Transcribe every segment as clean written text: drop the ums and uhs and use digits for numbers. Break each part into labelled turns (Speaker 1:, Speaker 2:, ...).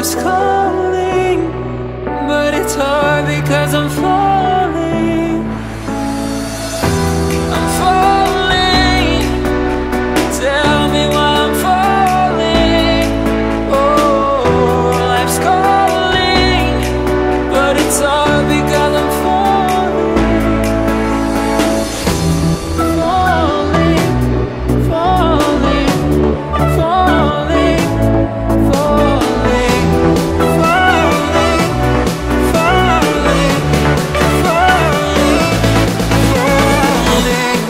Speaker 1: life's calling, but it's hard because I'm falling. I'm falling. Tell me why I'm falling. Oh, life's calling, but it's hard because I'm falling. Falling, falling, falling, falling, falling, falling, falling,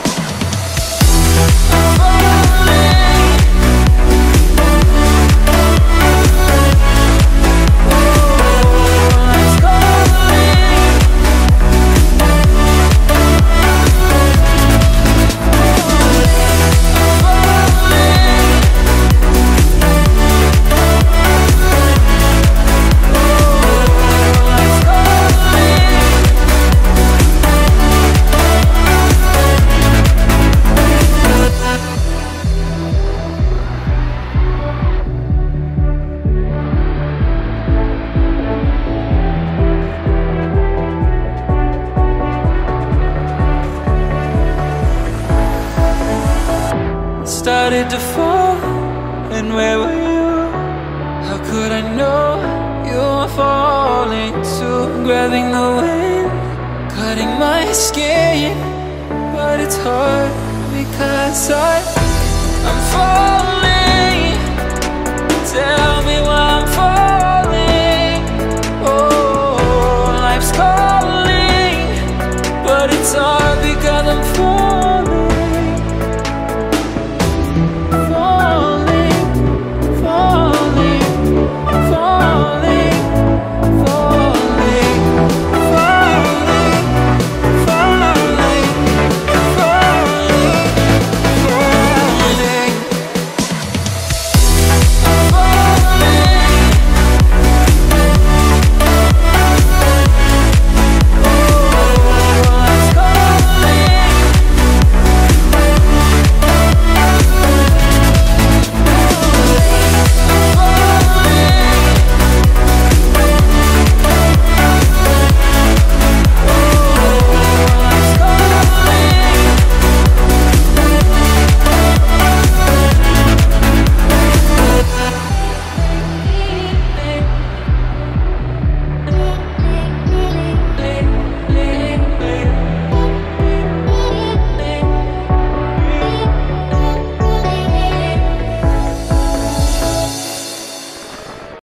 Speaker 1: started to fall, and where were you? How could I know you were falling too? Grabbing the wind, cutting my skin, but it's hard because I'm falling.